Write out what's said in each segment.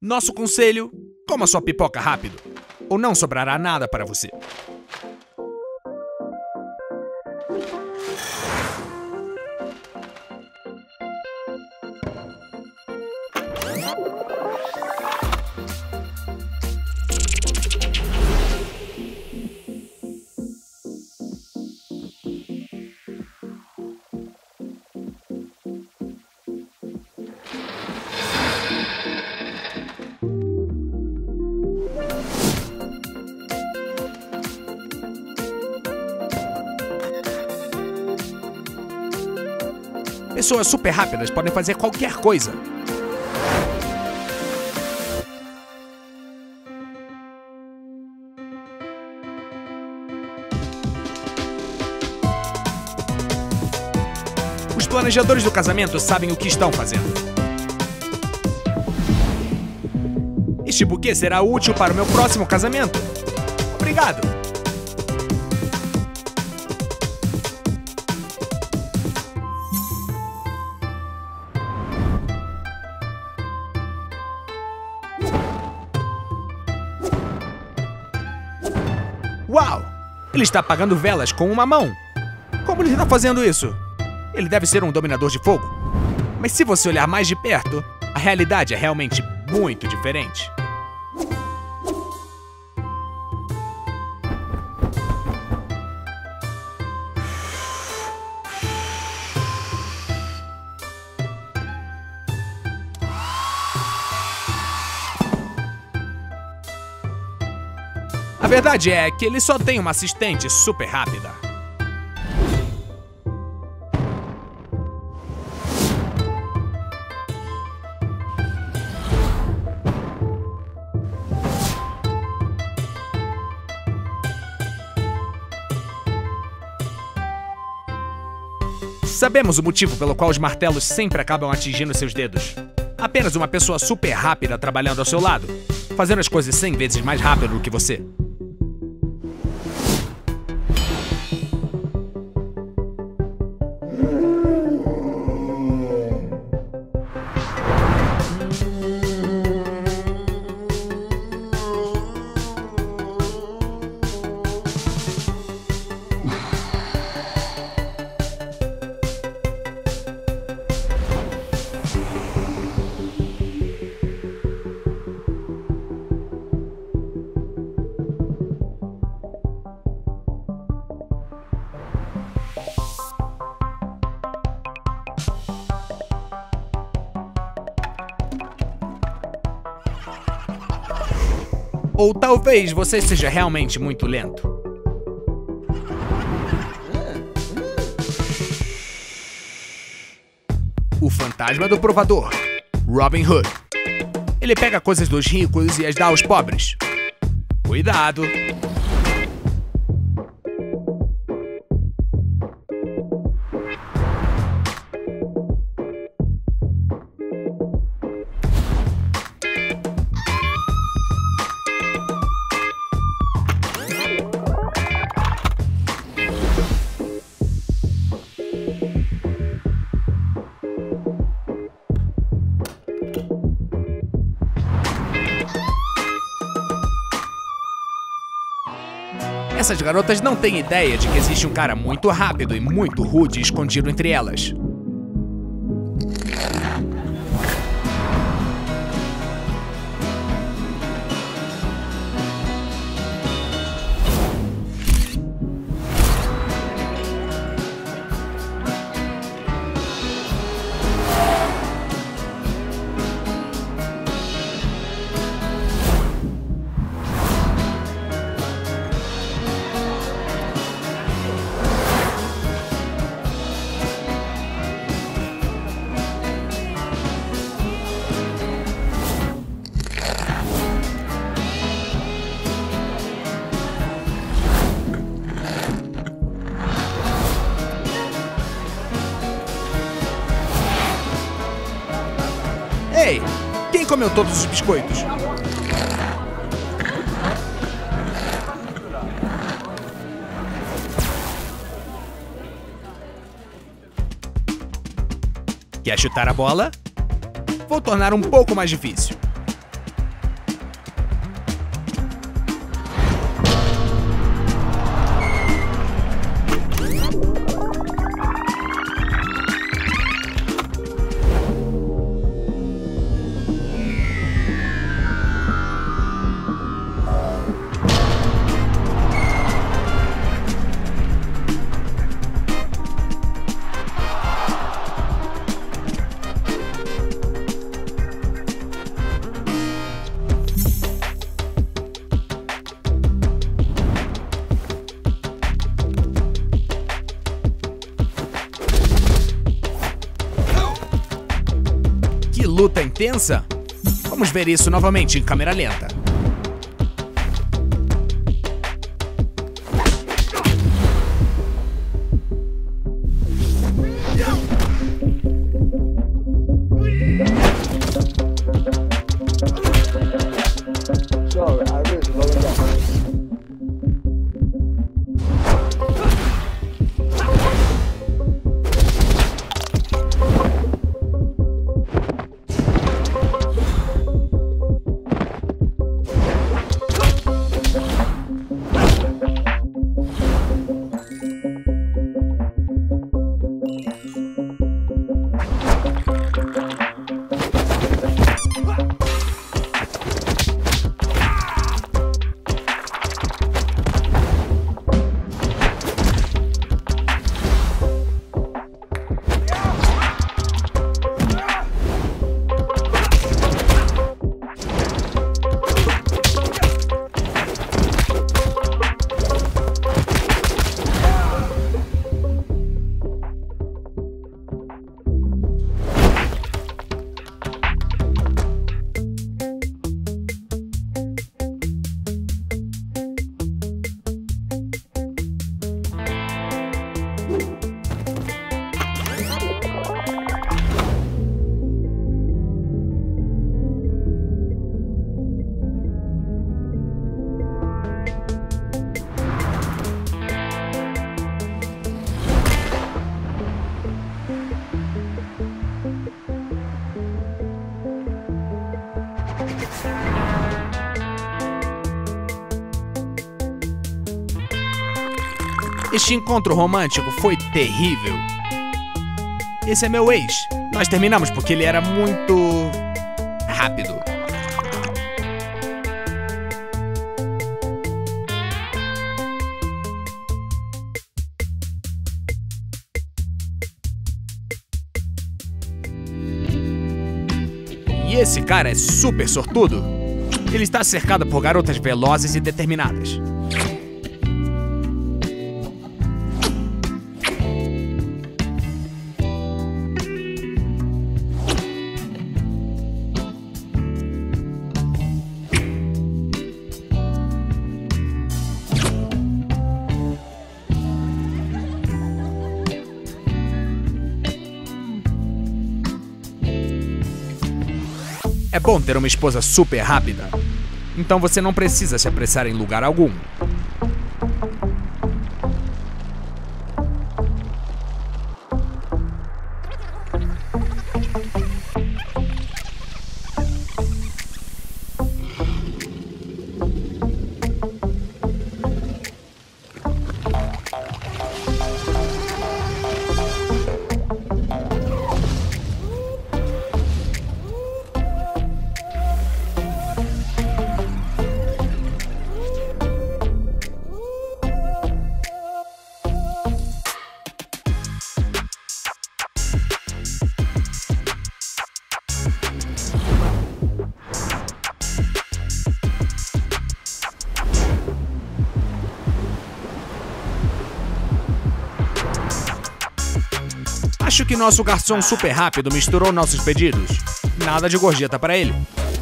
Nosso conselho: coma sua pipoca rápido, ou não sobrará nada para você. Pessoas super rápidas podem fazer qualquer coisa. Os planejadores do casamento sabem o que estão fazendo. Este buquê será útil para o meu próximo casamento. Obrigado! Uau! Ele está apagando velas com uma mão. Como ele está fazendo isso? Ele deve ser um dominador de fogo. Mas se você olhar mais de perto, a realidade é realmente muito diferente. A verdade é que ele só tem uma assistente super rápida. Sabemos o motivo pelo qual os martelos sempre acabam atingindo seus dedos. Apenas uma pessoa super rápida trabalhando ao seu lado, fazendo as coisas 100 vezes mais rápido do que você. Ou talvez você seja realmente muito lento. O fantasma do provador, Robin Hood. Ele pega coisas dos ricos e as dá aos pobres. Cuidado! Essas garotas não têm ideia de que existe um cara muito rápido e muito rude escondido entre elas. Ei, quem comeu todos os biscoitos? Quer chutar a bola? Vou tornar um pouco mais difícil. densa. Vamos ver isso novamente em câmera lenta. Este encontro romântico foi terrível. Esse é meu ex. Nós terminamos porque ele era muito rápido. E esse cara é super sortudo. Ele está cercado por garotas velozes e determinadas. É bom ter uma esposa super rápida. Então você não precisa se apressar em lugar algum. Acho que nosso garçom super rápido misturou nossos pedidos. Nada de gorjeta para ele.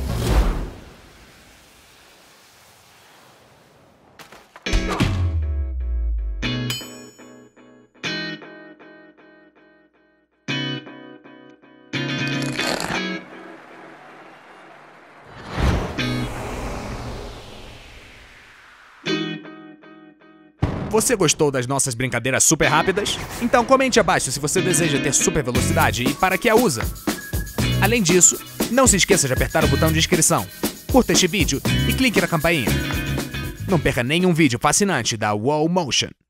Você gostou das nossas brincadeiras super rápidas? Então comente abaixo se você deseja ter super velocidade e para que a usa. Além disso, não se esqueça de apertar o botão de inscrição, curta este vídeo e clique na campainha. Não perca nenhum vídeo fascinante da WoW Motion.